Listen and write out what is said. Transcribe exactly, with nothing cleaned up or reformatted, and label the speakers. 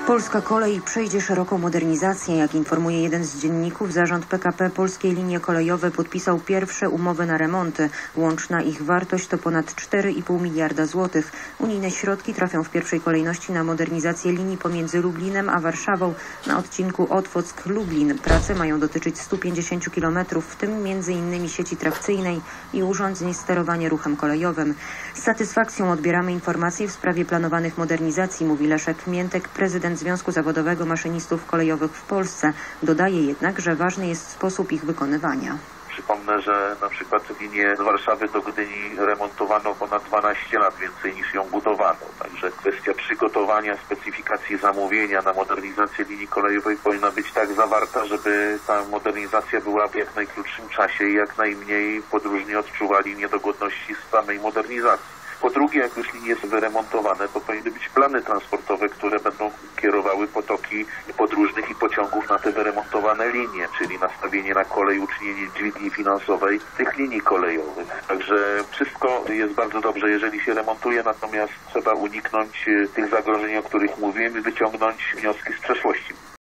Speaker 1: Polska Kolej przejdzie szeroką modernizację. Jak informuje jeden z dzienników, zarząd P K P Polskie Linie Kolejowe podpisał pierwsze umowy na remonty. Łączna ich wartość to ponad cztery i pół miliarda złotych. Unijne środki trafią w pierwszej kolejności na modernizację linii pomiędzy Lublinem a Warszawą na odcinku Otwock-Lublin. Prace mają dotyczyć stu pięćdziesięciu kilometrów, w tym między innymi sieci trakcyjnej i urządzeń sterowania ruchem kolejowym. Z satysfakcją odbieramy informacje w sprawie planowanych modernizacji, mówi Leszek Miętek, prezydent Związku Zawodowego Maszynistów Kolejowych w Polsce. Dodaje jednak, że ważny jest sposób ich wykonywania.
Speaker 2: Przypomnę, że na przykład linię z Warszawy do Gdyni remontowano ponad dwanaście lat, więcej niż ją budowano. Także kwestia przygotowania specyfikacji zamówienia na modernizację linii kolejowej powinna być tak zawarta, żeby ta modernizacja była w jak najkrótszym czasie i jak najmniej podróżni odczuwali niedogodności z samej modernizacji. Po drugie, jak już linie są wyremontowane, to powinny być plany transportowe, które będą kierowały potoki podróżnych i pociągów na te wyremontowane linie, czyli nastawienie na kolej, uczynienie dźwigni finansowej tych linii kolejowych. Także wszystko jest bardzo dobrze, jeżeli się remontuje, natomiast trzeba uniknąć tych zagrożeń, o których mówiłem, i wyciągnąć wnioski z przeszłości.